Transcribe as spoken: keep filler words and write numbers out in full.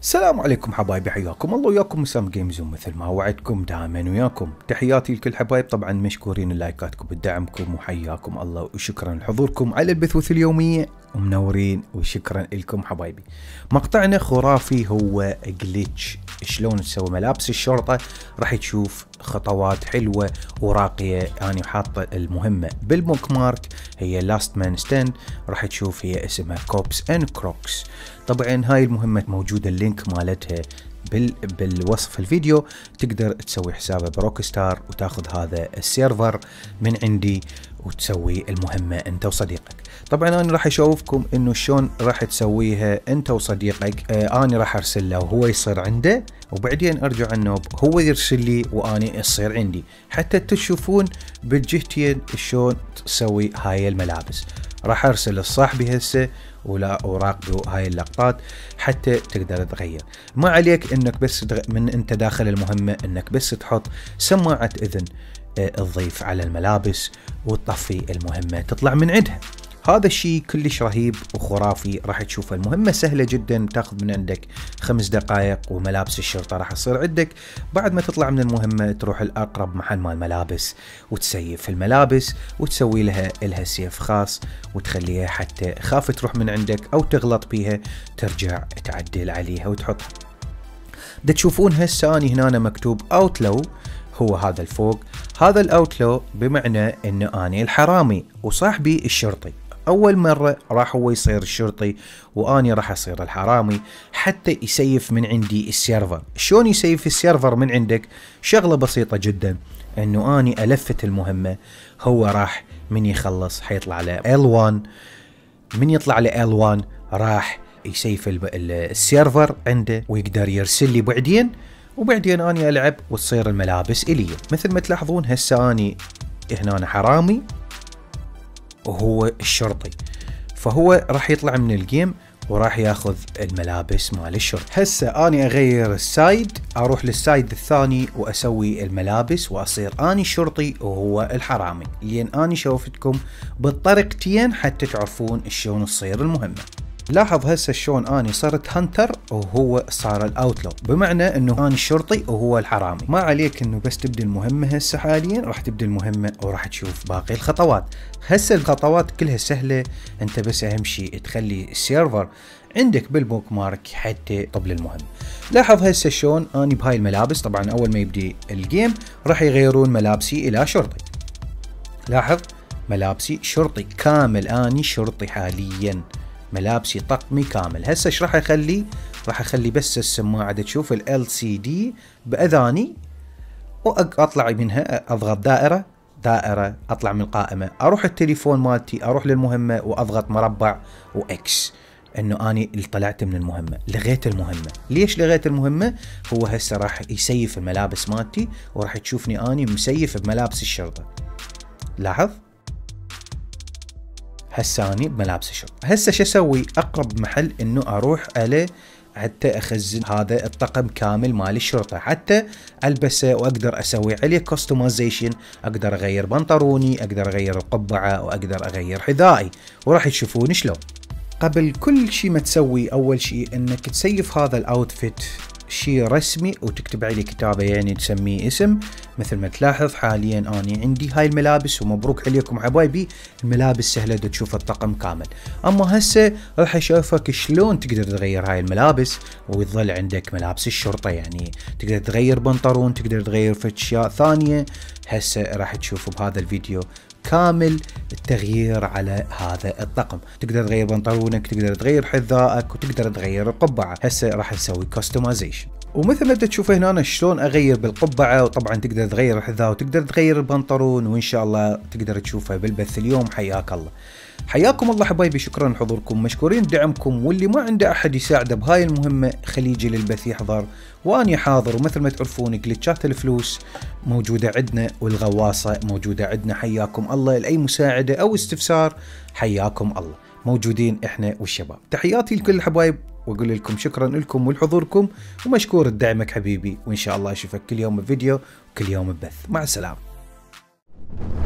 السلام عليكم حبايبي، حياكم الله وياكم مسام جيمز، ومثل ما وعدتكم دائما وياكم تحياتي لكل حبايب. طبعا مشكورين لايكاتكم بدعمكم وحياكم الله وشكرا لحضوركم على البثوث اليومية ومنورين وشكرا لكم حبايبي. مقطعنا خرافي، هو جليتش شلون تسوي ملابس الشرطة. راح تشوف خطوات حلوة وراقية. أنا يعني حاطة المهمة بالبوك مارك، هي لاست مان ستاند. راح تشوف هي اسمها كوبس اند كروكس. طبعا هاي المهمة موجودة اللينك مالتها بال بالوصف الفيديو. تقدر تسوي حسابه بروك ستار وتاخذ هذا السيرفر من عندي وتسوي المهمة انت وصديقك. طبعا انا راح اشوفكم انه شلون راح تسويها انت وصديقك. آه انا راح ارسل له وهو يصير عنده، وبعدين ارجع النوب هو يرسل لي واني اصير عندي، حتى تشوفون بالجهتين شلون تسوي هاي الملابس. راح ارسل لصاحبي هسه ولا وراقبوا هاي اللقطات حتى تقدر تغير. ما عليك انك بس من انت داخل المهمة انك بس تحط سماعة اذن تضيف على الملابس وتطفي المهمة تطلع من عندها. هذا الشيء كلش رهيب وخرافي. راح تشوف المهمة سهلة جدا، تاخذ من عندك خمس دقائق وملابس الشرطة راح تصير عندك. بعد ما تطلع من المهمة تروح الأقرب محل مال ملابس وتسيف الملابس وتسوي لها لها سيف خاص وتخليها حتى خاف تروح من عندك أو تغلط بيها ترجع تعدل عليها وتحطها. دا تشوفون هسه اني هنا مكتوب اوتلو، هو هذا الفوق. هذا الاوتلو بمعنى انه اني الحرامي وصاحبي الشرطي. اول مرة راح هو يصير الشرطي واني راح اصير الحرامي حتى يسيف من عندي السيرفر. شلون يسيف السيرفر من عندك؟ شغلة بسيطة جدا، انه اني الفت المهمة. هو راح من يخلص حيطلع له إل واحد، من يطلع له إل واحد راح يسيف السيرفر عنده ويقدر يرسل لي بعدين، وبعدين اني العب وتصير الملابس الي. مثل ما تلاحظون هسه اني هنا أنا حرامي وهو الشرطي، فهو راح يطلع من الجيم وراح ياخذ الملابس مال الشرطة. هسه اني اغير السايد، اروح للسايد الثاني واسوي الملابس واصير اني الشرطي وهو الحرامي، لين اني شوفتكم بالطريقتين حتى تعرفون شلون تصير المهمة. لاحظ هسه شلون اني صرت هانتر وهو صار الاوتلو، بمعنى انه اني الشرطي وهو الحرامي. ما عليك انه بس تبدي المهمة. هسه حاليا راح تبدي المهمة وراح تشوف باقي الخطوات. هسه الخطوات كلها سهلة، انت بس اهم شيء تخلي السيرفر عندك بالبوك مارك حتى طبل المهمة. لاحظ هسه شلون اني بهاي الملابس. طبعا اول ما يبدي الجيم راح يغيرون ملابسي الى شرطي. لاحظ ملابسي شرطي كامل، اني شرطي حاليا ملابسي طقمي كامل. هسه ايش راح اخلي؟ راح اخلي بس السماعه تشوف ال إل سي دي باذاني واطلع منها، اضغط دائره دائره اطلع من القائمه، اروح التليفون مالتي، اروح للمهمه واضغط مربع واكس، انه اني اللي طلعت من المهمه، لغيت المهمه. ليش لغيت المهمه؟ هو هسه راح يسيف الملابس مالتي وراح تشوفني اني مسيف بملابس الشرطه. لاحظ هسه اني بملابس الشرطة. هسه شو اسوي؟ اقرب محل انه اروح عليه حتى اخزن هذا الطقم كامل مال الشرطة، حتى البسه واقدر اسوي عليه كستمايزيشن. اقدر اغير بنطلوني، اقدر اغير القبعة، واقدر اغير حذائي، وراح تشوفون شلون. قبل كل شيء ما تسوي، اول شيء انك تسيف هذا الاوتفيت شيء رسمي وتكتب عليه كتابة، يعني تسميه اسم. مثل ما تلاحظ حاليا اني عندي هاي الملابس، ومبروك عليكم حبايبي، الملابس سهلة تشوف الطقم كامل. اما هسه راح اشوفك شلون تقدر تغير هاي الملابس ويظل عندك ملابس الشرطة. يعني تقدر تغير بنطلون، تقدر تغير في اشياء ثانية. هسه راح تشوفوا بهذا الفيديو كامل التغيير على هذا الطقم. تقدر تغير بنطلونك، تقدر تغير حذائك، وتقدر تغير القبعة. هسه راح نسوي كستمايزيشن. ومثل ما تشوف هنا أنا شلون اغير بالقبعة، وطبعا تقدر تغير الحذاء وتقدر تغير البنطلون، وان شاء الله تقدر تشوفها بالبث اليوم. حياك الله. حياكم الله حبايبي، شكرا لحضوركم، مشكورين بدعمكم. واللي ما عنده احد يساعده بهاي المهمة خليه يجي للبث يحضر، واني حاضر. ومثل ما تعرفون جلتشات الفلوس موجودة عندنا والغواصة موجودة عندنا. حياكم الله. لأي مساعدة او استفسار حياكم الله، موجودين احنا والشباب. تحياتي لكل الحبايب، واقول لكم شكرا لكم ولحضوركم، ومشكور بدعمك حبيبي. وان شاء الله اشوفك كل يوم بفيديو وكل يوم ببث. مع السلامة.